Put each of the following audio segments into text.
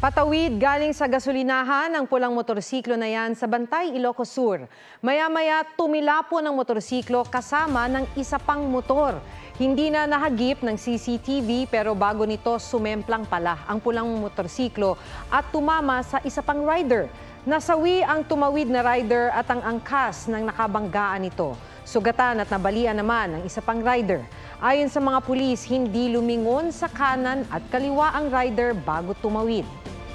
Patawid galing sa gasolinahan ang pulang motorsiklo na yan sa Bantay, Ilocos Sur. Maya-maya tumilapo ng motorsiklo kasama ng isa pang motor. Hindi na nahagip ng CCTV pero bago nito sumemplang pala ang pulang motorsiklo at tumama sa isa pang rider. Nasawi ang tumawid na rider at ang angkas ng nakabanggaan nito. Sugatan at nabalian naman ang isa pang rider. Ayon sa mga pulis, hindi lumingon sa kanan at kaliwa ang rider bago tumawid.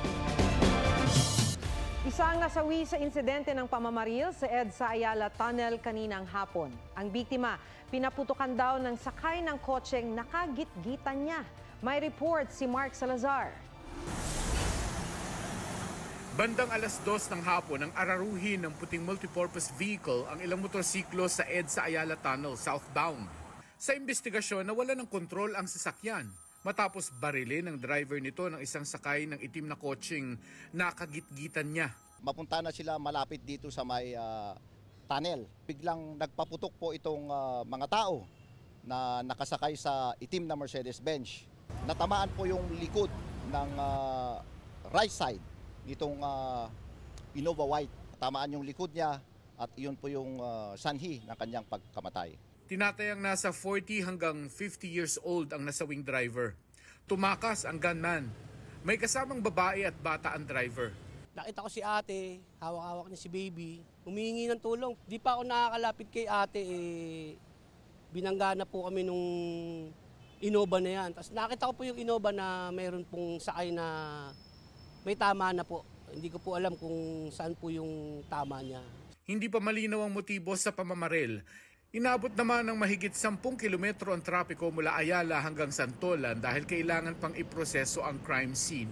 Isa ang nasawi sa insidente ng pamamaril sa EDSA Ayala Tunnel kaninang hapon. Ang biktima, pinaputukan daw ng sakay ng kotseng nakagit-gitan niya. May report si Mark Salazar. Bandang alas 2 ng hapon ang araruhin ng puting multipurpose vehicle ang ilang motorsiklo sa EDSA Ayala Tunnel southbound. Sa investigasyon, nawala ng kontrol ang sasakyan matapos barilin ng driver nito ng isang sakay ng itim na kotseng nakagit-gitan niya. Mapunta na sila malapit dito sa may tunnel. Biglang nagpaputok po itong mga tao na nakasakay sa itim na Mercedes-Benz. Natamaan po yung likod ng right side nitong Innova White. Tamaan yung likod niya at iyon po yung sanhi ng kanyang pagkamatay. Tinatayang nasa 40 hanggang 50 years old ang nasawing driver. Tumakas ang gunman. May kasamang babae at bata ang driver. Nakita ko si ate, hawak-hawak niya si baby, humihingi ng tulong. Di pa ako nakakalapit kay ate, binangga na po kami nung Innova na yan. Tapos nakita ko po yung Innova na mayroon pong sakay na may tama na po. Hindi ko po alam kung saan po yung tama niya. Hindi pa malinaw ang motibo sa pamamaril. Inabot naman ng mahigit 10 kilometro ang trapiko mula Ayala hanggang Santolan dahil kailangan pang iproseso ang crime scene.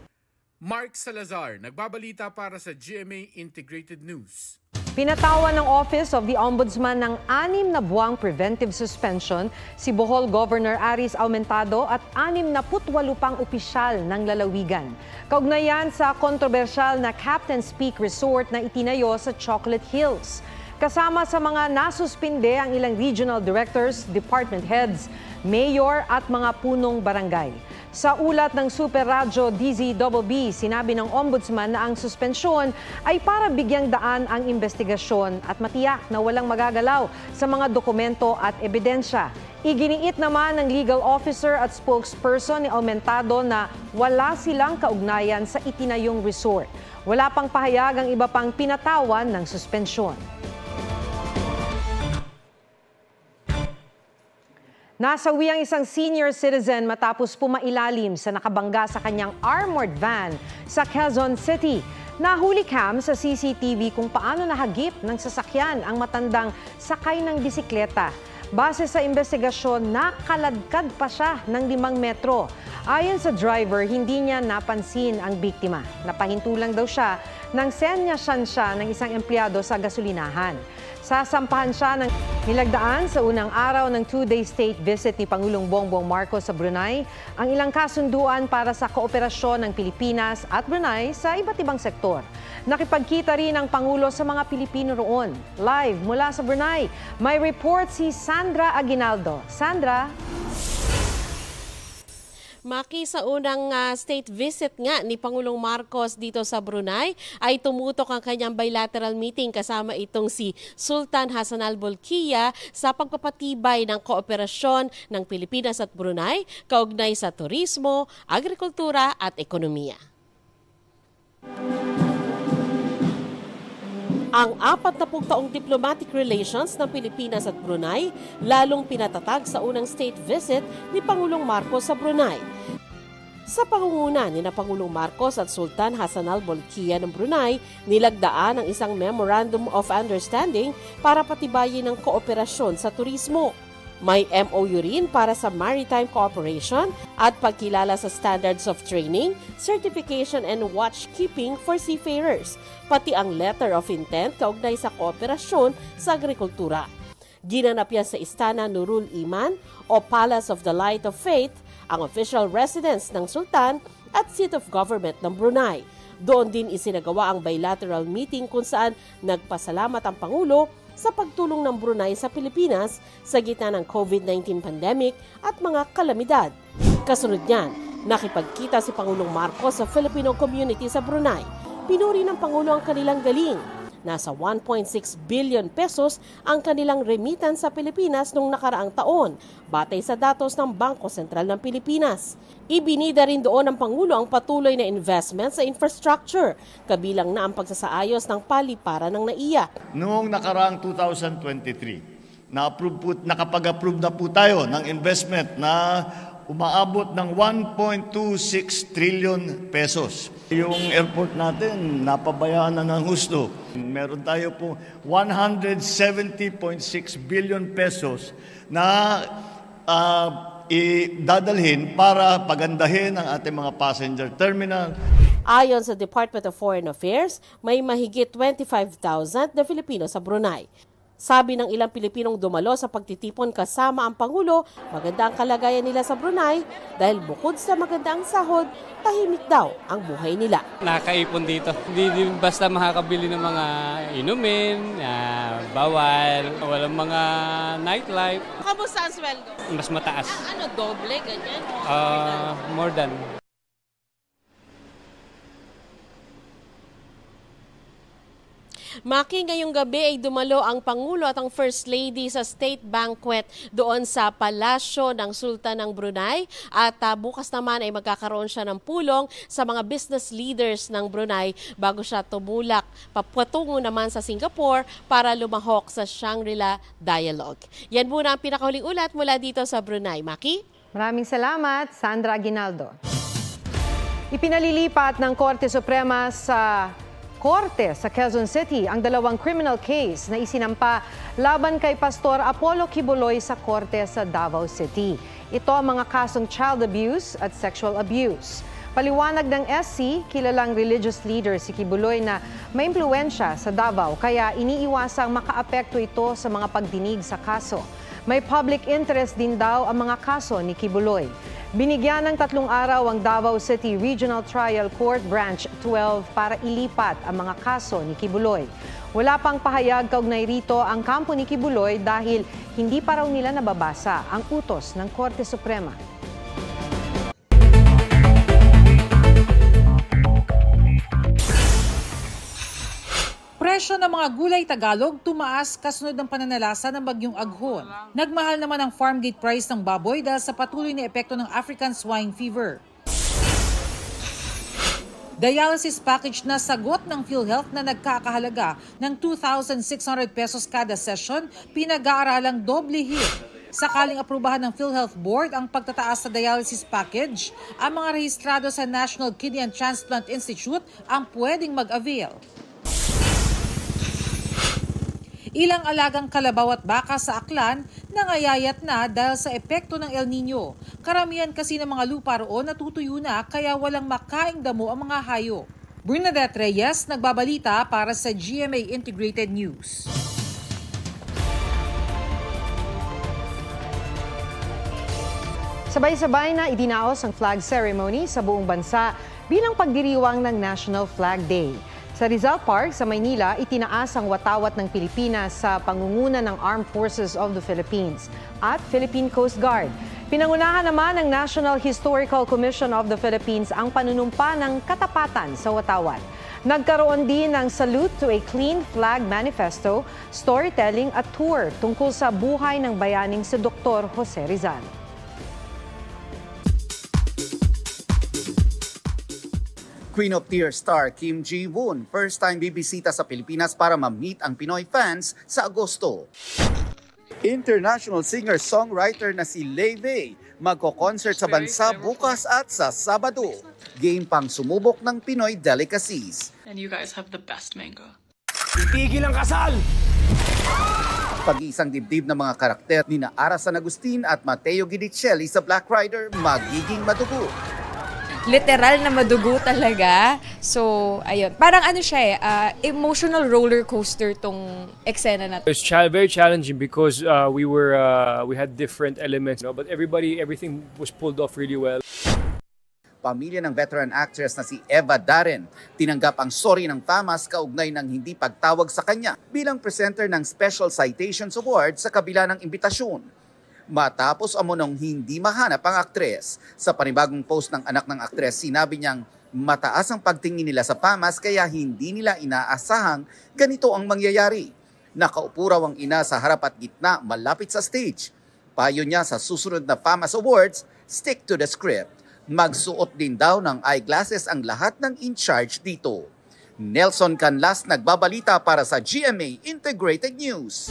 Mark Salazar, nagbabalita para sa GMA Integrated News. Pinatawan ng Office of the Ombudsman ng 6 na buwang preventive suspension si Bohol Governor Aris Aumentado at 68 pang opisyal ng lalawigan. Kaugnayan sa kontrobersyal na Captain's Peak Resort na itinayo sa Chocolate Hills. Kasama sa mga nasuspinde ang ilang regional directors, department heads, mayor at mga punong barangay. Sa ulat ng Super Radyo DZBB, sinabi ng Ombudsman na ang suspensyon ay para bigyang daan ang investigasyon at matiyak na walang magagalaw sa mga dokumento at ebidensya. Iginiit naman ng legal officer at spokesperson ni Aumentado na wala silang kaugnayan sa itinayong resort. Wala pang pahayag ang iba pang pinatawan ng suspensyon. Nasawi ang isang senior citizen matapos pumailalim sa nakabangga sa kanyang armored van sa Quezon City. Nahuli cam sa CCTV kung paano nahagip ng sasakyan ang matandang sakay ng bisikleta. Base sa investigasyon, nakaladkad pa siya ng 5 metro. Ayon sa driver, hindi niya napansin ang biktima. Napahinto lang daw siya nang senyasyan siya ng isang empleyado sa gasolinahan. Sasampahan siya ng nilagdaan sa unang araw ng 2-day state visit ni Pangulong Bongbong Marcos sa Brunei ang ilang kasunduan para sa kooperasyon ng Pilipinas at Brunei sa iba't ibang sektor. Nakipagkita rin ang Pangulo sa mga Pilipino roon. Live mula sa Brunei, may report si Sandra Aguinaldo. Sandra? Maki, sa unang state visit nga ni Pangulong Marcos dito sa Brunei ay tumutok ang kanyang bilateral meeting kasama itong si Sultan Hassan Al Bolkiah sa pagpapatibay ng kooperasyon ng Pilipinas at Brunei kaugnay sa turismo, agrikultura at ekonomiya. Ang 40 taong diplomatic relations ng Pilipinas at Brunei lalong pinatatag sa unang state visit ni Pangulong Marcos sa Brunei. Sa pangunguna ni Pangulong Marcos at Sultan Hassan Al Bolkiah ng Brunei, nilagdaan ang isang Memorandum of Understanding para patibayin ang kooperasyon sa turismo. May MOU rin para sa maritime cooperation at pagkilala sa standards of training, certification and watchkeeping for seafarers, pati ang letter of intent kaugnay sa kooperasyon sa agrikultura. Ginanap yan sa Istana Nurul Iman o Palace of the Light of Faith, ang official residence ng Sultan at seat of government ng Brunei. Doon din isinagawa ang bilateral meeting kung saan nagpasalamat ang Pangulo sa pagtulong ng Brunei sa Pilipinas sa gitna ng COVID-19 pandemic at mga kalamidad. Kasunod niyan, Nakipagkita si Pangulong Marcos sa Filipino community sa Brunei. Pinuri ng Pangulo ang kanilang galing. Nasa 1.6 billion pesos ang kanilang remittance sa Pilipinas noong nakaraang taon, batay sa datos ng Bangko Sentral ng Pilipinas. Ibinida rin doon ng Pangulo ang patuloy na investment sa infrastructure, kabilang na ang pagsasaayos ng paliparan ng NAIA. Noong nakaraang 2023, nakapag-approve na po tayo ng investment na umaabot ng 1.26 trillion pesos. Yung airport natin, napabayaan na ng husto. Meron tayo po 170.6 billion pesos na idadalhin para pagandahin ang ating mga passenger terminal. Ayon sa Department of Foreign Affairs, may mahigit 25,000 na Filipino sa Brunei. Sabi ng ilang Pilipinong dumalo sa pagtitipon kasama ang Pangulo, maganda ang kalagayan nila sa Brunei dahil bukod sa magandang sahod, tahimik daw ang buhay nila. Nakakaipon dito. Hindi basta makakabili ng mga inumin, bawal, walang mga nightlife. Kamusta ang sweldo? Mas mataas. Ano, doble, ganyan? More than. Maki, ngayong gabi ay dumalo ang Pangulo at ang First Lady sa State Banquet doon sa Palasyo ng Sultan ng Brunei at bukas naman ay magkakaroon siya ng pulong sa mga business leaders ng Brunei bago siya tumulak papatungo naman sa Singapore para lumahok sa Shangri-La Dialogue. Yan muna ang pinakahuling ulat mula dito sa Brunei. Maki? Maraming salamat, Sandra Aguinaldo. Ipinalilipat ng Korte Suprema sa Korte sa Quezon City ang dalawang criminal case na isinampa laban kay Pastor Apollo Kibuloy sa Korte sa Davao City. Ito ang mga kasong child abuse at sexual abuse. Paliwanag ng SC, kilalang religious leader si Kibuloy na may impluensya sa Davao kaya iniiwasang makaapekto ito sa mga pagdinig sa kaso. May public interest din daw ang mga kaso ni Kibuloy. Binigyan ng 3 araw ang Davao City Regional Trial Court Branch 12 para ilipat ang mga kaso ni Kibuloy. Wala pang pahayag kaugnay rito ang kampo ni Kibuloy dahil hindi pa raw nila nababasa ang utos ng Korte Suprema. Presyo ng mga gulay Tagalog tumaas kasunod ng pananalasa ng bagyong Aghon. Nagmahal naman ang farm gate price ng baboy dahil sa patuloy na epekto ng African swine fever. Dialysis package na sagot ng PhilHealth na nagkakahalaga ng 2,600 pesos kada session, pinag-aaralang doble hit. Sakaling aprubahan ng PhilHealth Board ang pagtataas sa dialysis package, ang mga rehistrado sa National Kidney and Transplant Institute ang pwedeng mag-avail. Ilang alagang kalabaw at baka sa Aklan nangayayat na dahil sa epekto ng El Nino. Karamihan kasi ng mga lupa roon natutuyo na kaya walang makaing damo ang mga hayop. Bernadette Reyes, nagbabalita para sa GMA Integrated News. Sabay-sabay na idinaos ang flag ceremony sa buong bansa bilang pagdiriwang ng National Flag Day. Sa Rizal Park sa Maynila, itinaas ang watawat ng Pilipinas sa pangunguna ng Armed Forces of the Philippines at Philippine Coast Guard. Pinangunahan naman ng National Historical Commission of the Philippines ang panunumpa ng katapatan sa watawat. Nagkaroon din ng Salute to a Clean Flag Manifesto, storytelling at tour tungkol sa buhay ng bayaning si Dr. Jose Rizal. Queen of Tears star Kim Ji-woon, first time bibisita sa Pilipinas para ma-meet ang Pinoy fans sa Agosto. International singer-songwriter na si Lei Wei magko-concert sa bansa bukas at sa Sabado. Game pang sumubok ng Pinoy delicacies. And you guys have the best mango. Itigil ang kasal! Pag-iisang dibdib ng mga karakter ni na Ara San Agustin at Mateo Guidicelli sa Black Rider magiging madugo. Literal na madugo talaga. So, ayun. Parang ano siya emotional roller coaster tong eksena na to. It's very challenging because we had different elements, but everything was pulled off really well. Pamilya ng veteran actress na si Eva Darren tinanggap ang sorry ng FAMAS kaugnay ng hindi pagtawag sa kanya bilang presenter ng Special Citations Award sa kabila ng imbitasyon. matapos amunong hindi mahanap ang aktres. Sa panibagong post ng anak ng aktres, sinabi niyang mataas ang pagtingin nila sa FAMAS kaya hindi nila inaasahang ganito ang mangyayari. Nakaupo raw ang ina sa harap at gitna malapit sa stage. Payo niya sa susunod na FAMAS Awards, stick to the script. Magsuot din daw ng eyeglasses ang lahat ng in-charge dito. Nelson Canlas nagbabalita para sa GMA Integrated News.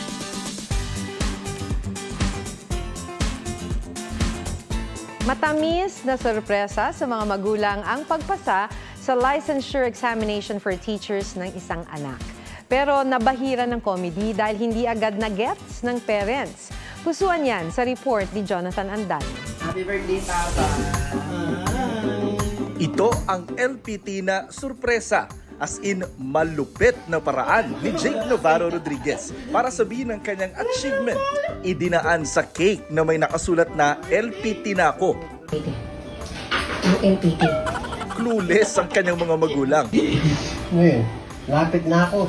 Matamis na sorpresa sa mga magulang ang pagpasa sa licensure examination for teachers ng isang anak. Pero nabahira ng comedy dahil hindi agad na gets ng parents. Pusuan yan sa report ni Jonathan Andal. Happy birthday, Papa! Ito ang LPT na sorpresa. As in, malupit na paraan ni Jake Navarro Rodriguez para sabihin ang kanyang achievement. Idinaan sa cake na may nakasulat na LPT na ako. Ang LPT. Clueless ang kanyang mga magulang. Ngayon, lapit na ako.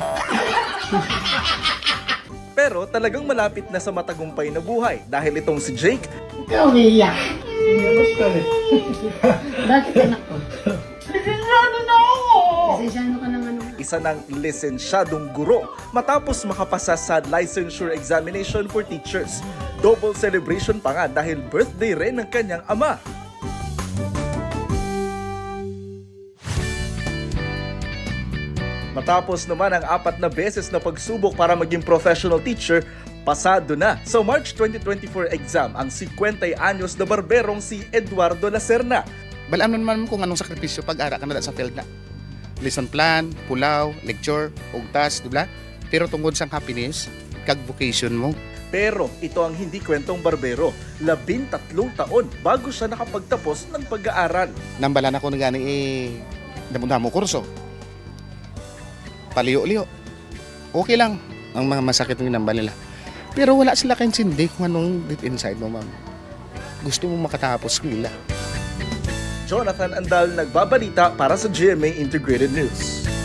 Pero talagang malapit na sa matagumpay na buhay dahil itong si Jake. Ikaw umiiyak. Iiyak ka rin. Bakit anak ko? Lisensyado na ako! Lisensyado ka ng ano? Isa ng lisensyadong guro matapos makapasa sa licensure examination for teachers. Double celebration pa nga dahil birthday rin ng kanyang ama. Matapos naman ang 4 na beses na pagsubok para maging professional teacher, pasado na sa March 2024 exam ang 50 anyos na barberong si Eduardo Lacerna. Balaan naman kung anong sakripisyo pag-ara ka na sa field na. Lesson plan, pulaw, lecture, ugtas, di ba? Pero tungkol sa happiness, kag vocation mo. Pero ito ang hindi kwentong barbero. 13 taon bago siya nakapagtapos ng pag-aaral. Nambalan ako na gani damo-damo kurso. Paliyo-liyo. Okay lang ang mga masakit ng nambal nila. Pero wala sila kaintindi kung anong deep inside mo, ma'am. Gusto mo makatapos nila. Jonathan Andal nagbabalita para sa GMA Integrated News.